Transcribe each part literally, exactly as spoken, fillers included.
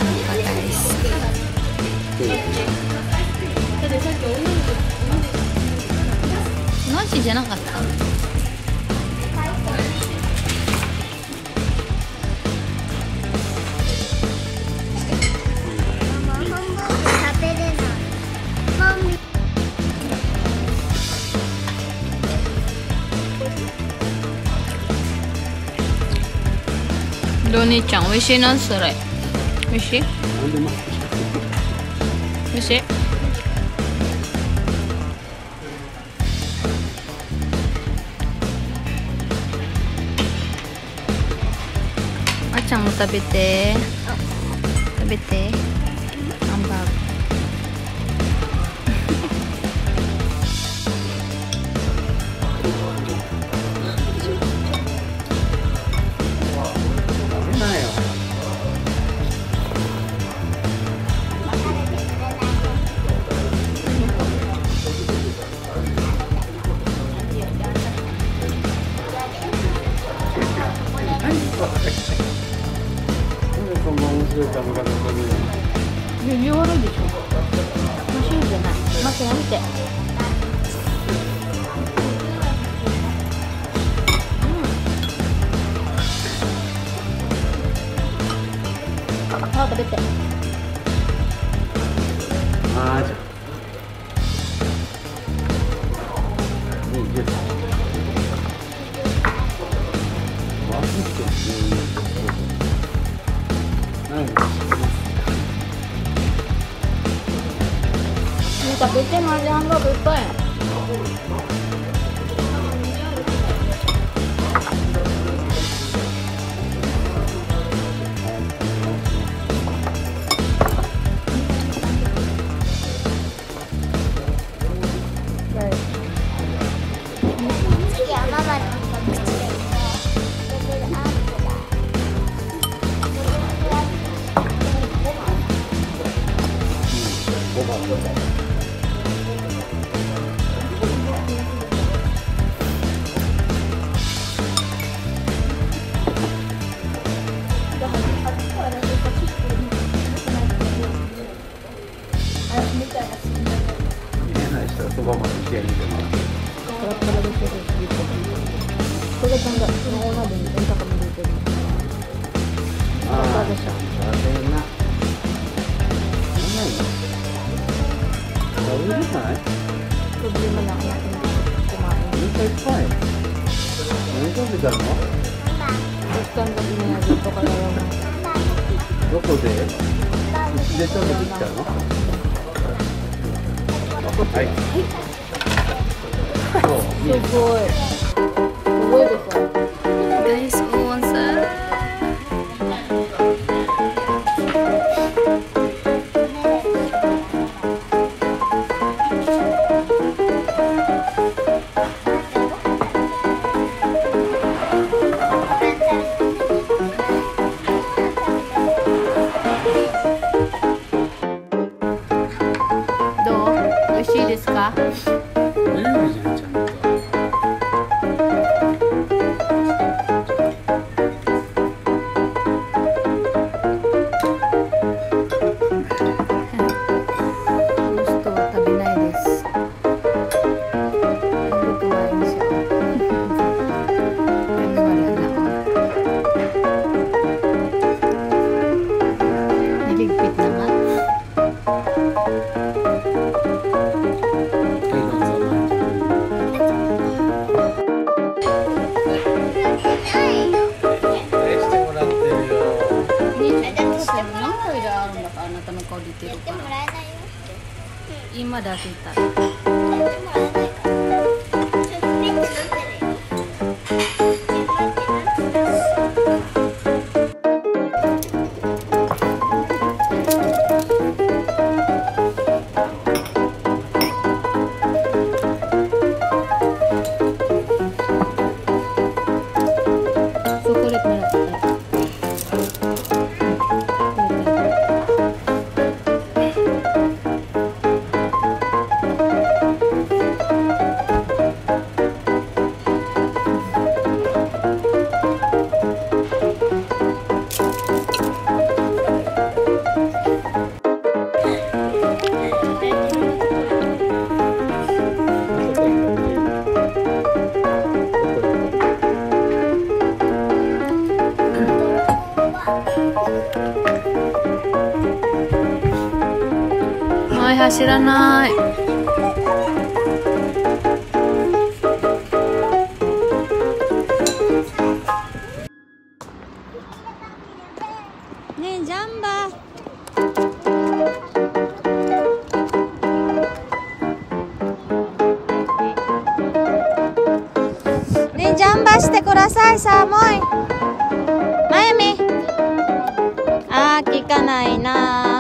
マジじゃなかった。お兄ちゃん、おいしいな、それ。おいしい。おいしい。あーちゃんも食べて。食べて。ハンバーグ。指悪いでしょ。マシンじゃない。待って、やめて。うん。あ、食べて。 あーじゃ。いいです。マジで。うん。食べて、マジハンバーグいっぱい。次はママの口で。そばまで仕上げてます。これがちゃんとそのお鍋にエンタカも入れてる。ああ、でしょ。大変な。何？食べれない？食べれない。お腹いっぱい。何食べたの？どこで？うちで食べてきたの？はい。すごい。すごいですよ。 Guys, onsa? Do? 美味しいですか？今だけいた。 ない走らない。ねえジャンバねえジャンバしてください。寒い。まゆみ、あー聞かないな。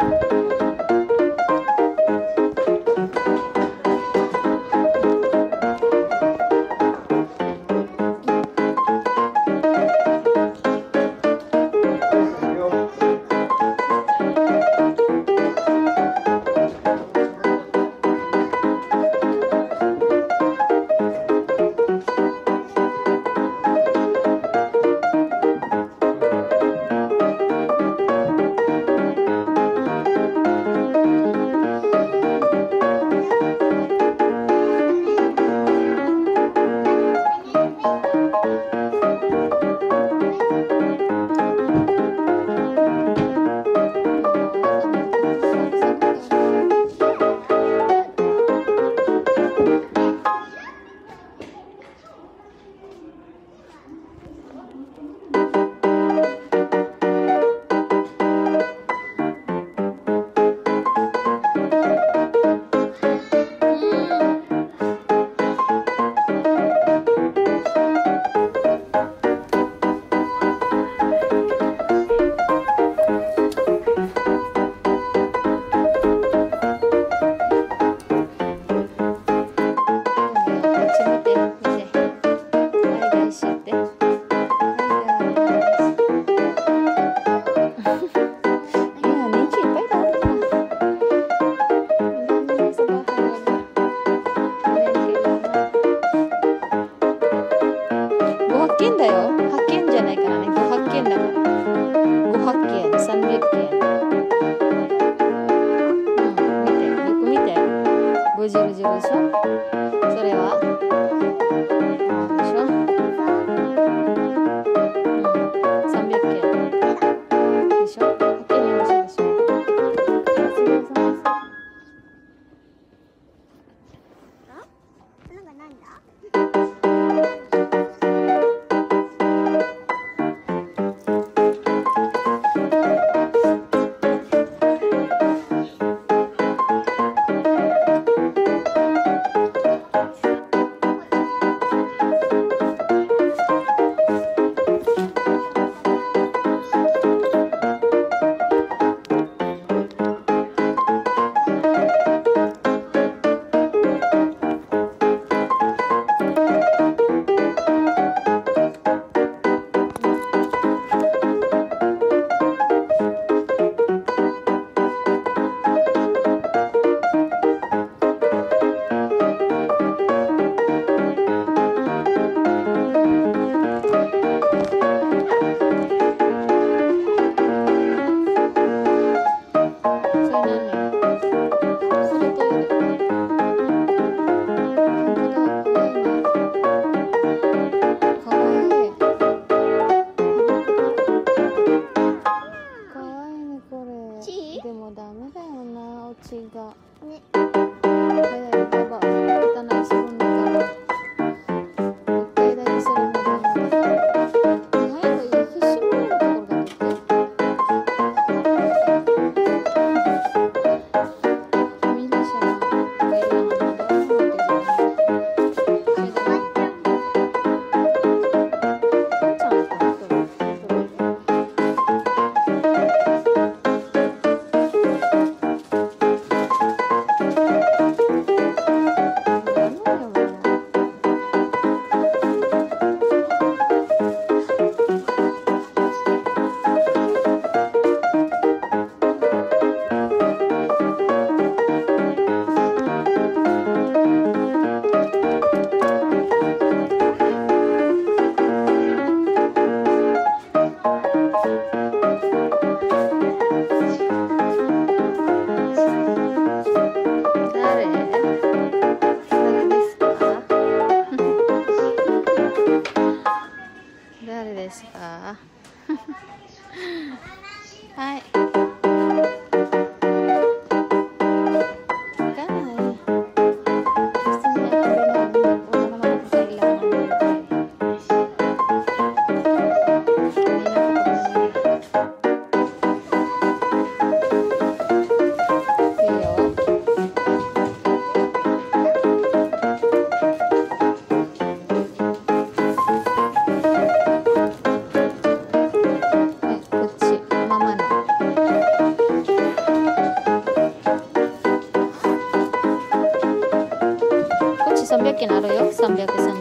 件だよ。はっけんじゃないからね。ごはっけんだから。ごはっけん、さんびゃくけん。うん、見て、よく見て。ごじゅうじゅうでしょ。それはでしょ。うん、さんびゃくけんでしょ。はっけんよろしいでしょ。なんかなんだ？でもダメだよな、おちが。ね。早い、ババ。汚いするんだから。一回だけするのダメだ。早く必死になるところだって。みんなしら、ベルナのダメだけど。それでも。ちゃんと。 券あるよ。さんびゃくさん